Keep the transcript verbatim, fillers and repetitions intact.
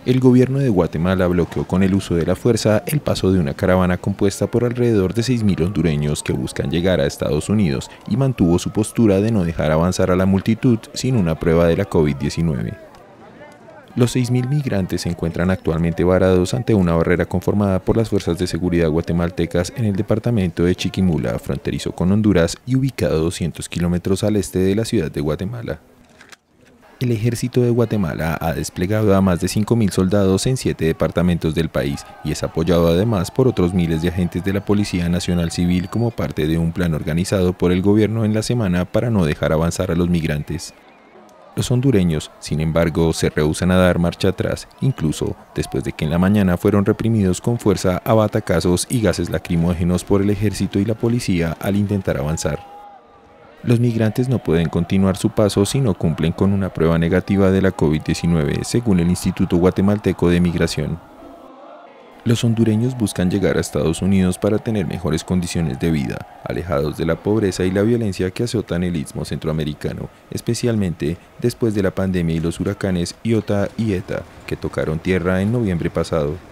El gobierno de Guatemala bloqueó con el uso de la fuerza el paso de una caravana compuesta por alrededor de seis mil hondureños que buscan llegar a Estados Unidos y mantuvo su postura de no dejar avanzar a la multitud sin una prueba de la COVID diecinueve. Los seis mil migrantes se encuentran actualmente varados ante una barrera conformada por las fuerzas de seguridad guatemaltecas en el departamento de Chiquimula, fronterizo con Honduras y ubicado doscientos kilómetros al este de la ciudad de Guatemala. El ejército de Guatemala ha desplegado a más de cinco mil soldados en siete departamentos del país y es apoyado además por otros miles de agentes de la Policía Nacional Civil como parte de un plan organizado por el gobierno en la semana para no dejar avanzar a los migrantes. Los hondureños, sin embargo, se rehúsan a dar marcha atrás, incluso después de que en la mañana fueron reprimidos con fuerza a batacazos y gases lacrimógenos por el ejército y la policía al intentar avanzar. Los migrantes no pueden continuar su paso si no cumplen con una prueba negativa de la COVID diecinueve, según el Instituto Guatemalteco de Migración. Los hondureños buscan llegar a Estados Unidos para tener mejores condiciones de vida, alejados de la pobreza y la violencia que azotan el istmo centroamericano, especialmente después de la pandemia y los huracanes Iota y Eta, que tocaron tierra en noviembre pasado.